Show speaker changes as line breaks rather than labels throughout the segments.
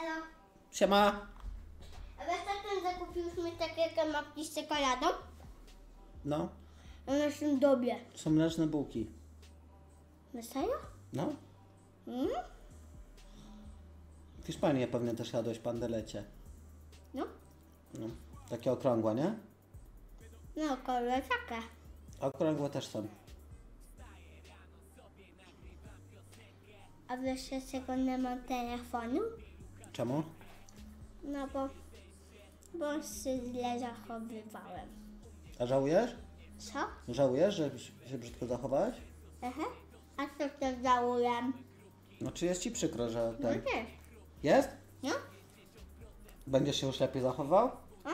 Halo.
Siema.
A wiesz, tatem zakupiłyśmy takie kanapki z czekoladą?
No,
Na naszym dobie.
są mleczne bułki.
Na serio?
No,
Mm?
w Hiszpanii pewnie też jadłeś pandelecie.
No.
No, takie okrągłe, nie?
No, kolor takie.
Okrągłe też są.
A wiesz, dlaczego nie mam telefonu?
Czemu?
No bo się źle zachowywałem.
A żałujesz?
Co?
Żałujesz, że się brzydko zachowałeś?
Aha. A co to żałuję?
No czy jest ci przykro, że
No
ten...
nie.
Jest?
No?
Będziesz się już lepiej zachował?
A?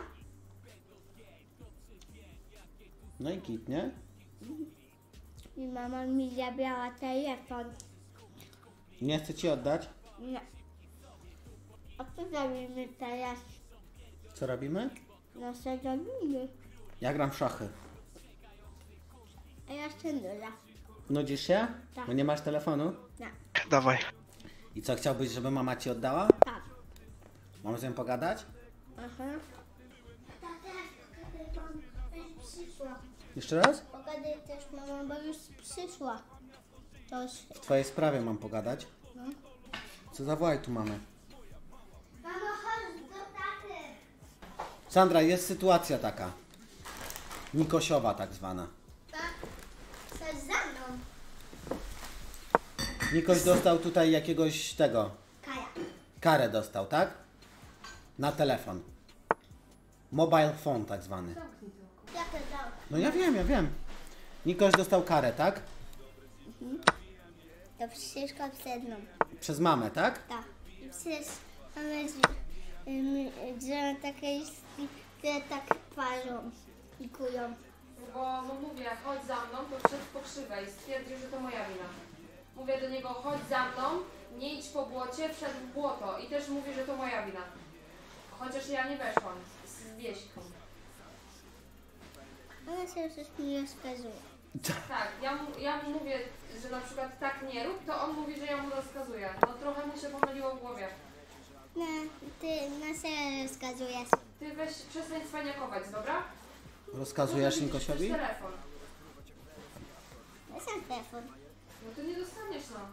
No i git, nie?
I mama mi zabrała telefon.
Nie chcę ci oddać.
Nie. A co zrobimy teraz?
Co robimy?
No co zrobimy?
Ja gram w szachy.
A ja się nudzę.
Nudzisz się?
Tak.
Bo nie masz telefonu?
Nie.
Dawaj.
I co, chciałbyś, żeby mama ci oddała?
Tak.
Mam z nią pogadać?
Aha. Tata, już przyszła.
Jeszcze raz?
Pogadaj też mama, bo już przyszła. To już...
W twojej sprawie mam pogadać.
No.
Co zawołaj tu mamę.
Mamo, chodź do taty.
Sandra, jest sytuacja taka. Nikosiowa tak zwana.
Tak? Chcesz za mną?
Nikoś dostał tutaj jakiegoś tego...
Kaja.
Karę dostał, tak? Na telefon. Mobile phone tak zwany.
Jakie to?
No ja wiem. Nikoś dostał karę, tak?
To wszystko przed mną.
Przez mamę, tak?
Tak. I przecież mamy drzewa takie listki, które tak parzą i kują.
Bo mu mówię, chodź za mną, to wszedł po krzywej. Stwierdził, że to moja wina. Mówię do niego, chodź za mną, nie idź po błocie, wszedł w błoto. I też mówi, że to moja wina. Chociaż ja nie weszłam z wieśką.
Ona się już mi rozkazuje.
Tak, ja mu mówię, że na przykład tak nie rób, to on mówi, że ja mu rozkazuję. No trochę mu się pomyliło w głowie.
Nie, ty na serio rozkazujesz.
Ty weź, przestań cwaniakować, dobra?
Rozkazujesz
Widzisz,
Nikosiowi?
też telefon.
Ja sam telefon.
No to nie dostaniesz, no.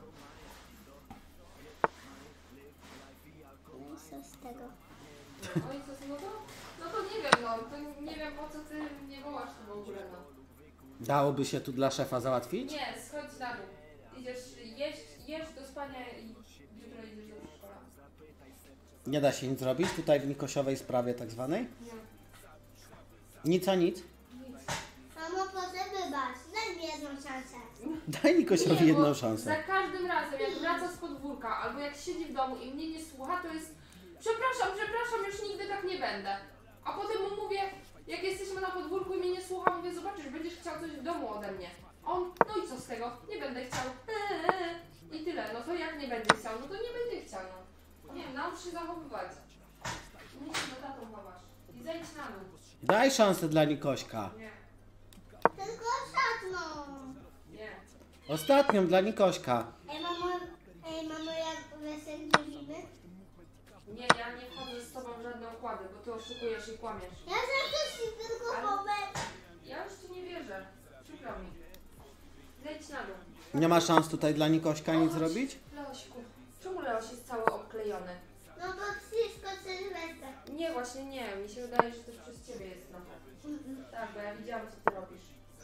No i co z tego?
No i co, no to nie wiem, no. To nie wiem, po co ty nie wołasz tu w ogóle, no.
Dałoby się tu dla szefa załatwić?
Nie, schodź na dół. Idziesz jesz do spania i jutro idziesz do przedszkola.
Nie da się nic zrobić tutaj w Nikosiowej sprawie tak zwanej?
Nie.
Nic a nic.
Nic.
Mamo, proszę wybacz, daj mi jedną szansę.
Daj Nikosiowi
Nie,
jedną
bo
szansę.
Za każdym razem, jak wraca z podwórka albo jak siedzi w domu i mnie nie słucha, to jest przepraszam, już nigdy tak nie będę. A potem mu mówię, jak jesteśmy na podwórku i mnie nie słucha, mówię, zobaczysz, będziesz chciał coś w domu ode mnie. On, no i co z tego? Nie będę chciał. I tyle. No to jak nie będzie chciał? No to nie będzie chciał. No. Nie, naucz się zachowywać. Nie się do tatą chowasz. I zejdź na dół.
Daj szansę dla Nikośka.
Nie,
Tylko ostatnią.
nie.
Ostatnią dla Nikośka.
Ej, mamo, jak wesel zrobimy?
Nie, ja nie wchodzę z tobą w żadne układy, bo ty oszukujesz i kłamiesz.
Ja też ci tylko
Ale-
powiem.
Ja już ci nie wierzę. Przykro mi. Zejdź na dół.
Nie ma szans tutaj dla Nikośka nic
Chodź.
zrobić?
Leośku, czemu Leoś jest cały obklejony?
No bo wszystko Sylwester.
Nie, właśnie nie. Mi się wydaje, że to przez ciebie jest na to. Tak, bo ja widziałam, co ty robisz.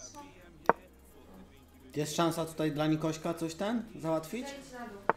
Jest szansa tutaj dla Nikośka coś załatwić?
Zejdź na dół.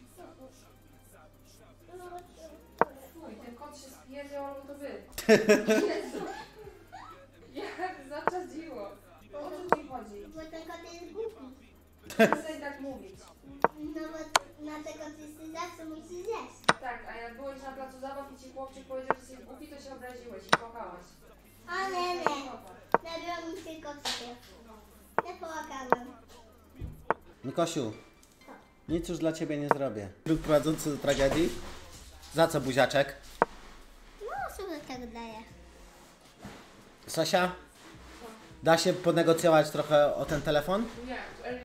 Uj, ten kot się spierdział, albo to wy. Jezu. Jak zaczadziło. O co ci chodzi?
Bo ten kot jest głupi.
Przestań tak mówić.
No bo na tego ty zawsze musisz zjeść.
Tak, a jak byłeś na placu zabaw i ci chłopczyk powiedział, że jesteś głupi, to się obraziłeś i płakałaś.
Ale nie. Nabiłam mi tylko sobie. Nie płakałam.
Nikosiu, nic już dla ciebie nie zrobię. Druk prowadzący do tragedii. Za co buziaczek?
No sobie tak daje.
Sosia? Da się ponegocjować trochę o ten telefon?
Nie,